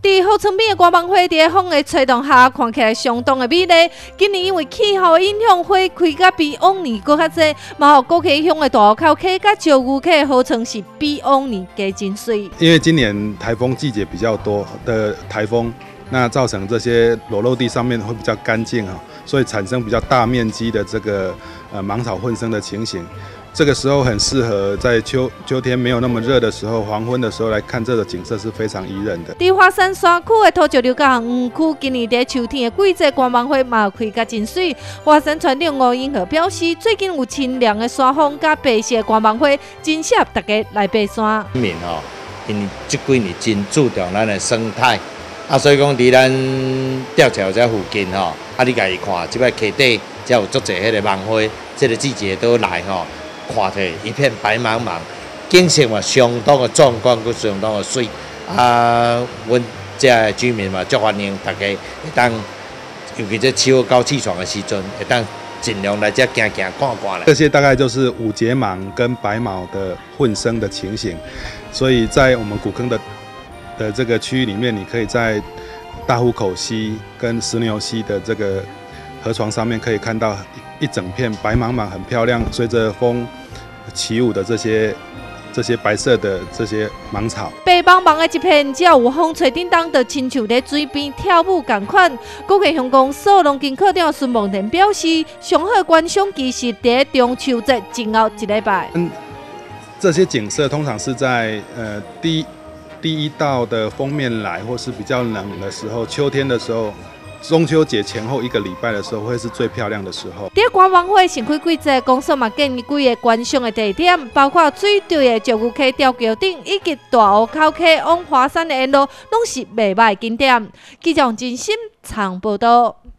伫号村边的观望花，伫风的吹动下，看起来相当的美丽。今年因为气候影响，花开甲比往年搁较济，嘛，国溪乡的大湖口溪甲石牛溪号称是比往年加真水。 因为今年台风季节比较多的台风，那造成这些裸露地上面会比较干净哈，所以产生比较大面积的这个芒草混生的情形。这个时候很适合在秋天没有那么热的时候，黄昏的时候来看这个景色是非常宜人的。 伫华山山区的土石流甲园区，今年伫秋天的季节，观望花嘛开甲真水。华山村长吴英和表示，最近有清凉的山风甲白色的观望花，真适合大家来爬山。 因为这几年真注重咱的生态，所以讲伫咱吊桥这附近你家己看，即摆溪底才有足侪迄个望花，这个季节都来看起一片白茫茫，景色嘛相当的壮观，佮相当的水。阮这居民嘛，足欢迎大家会当，尤其这秋高气爽的时阵，会当尽量来这行看看咧。 这些大概就是五节芒跟白毛的混生的情形，所以在我们古坑的这个区域里面，你可以在大湖口溪跟石牛溪的这个河床上面可以看到一整片白茫茫、很漂亮，随着风起舞的这些白色的这些芒草。 白茫茫的一片，只要有风吹叮当，就亲像在水边跳舞同款。国溪乡公所农经科长孙梦田表示，上好的观赏期是在中秋节前后一礼拜。 这些景色通常是在第一道的锋面来，或是比较冷的时候，秋天的时候。中秋节前后1个礼拜的时候，会是最漂亮的时候。在观望花盛开季节，公所嘛建议几个观赏的地点，包括水对的石牛溪吊桥顶，以及大湖口溪往华山的沿路，拢是袂歹景点。记者王真心长报道。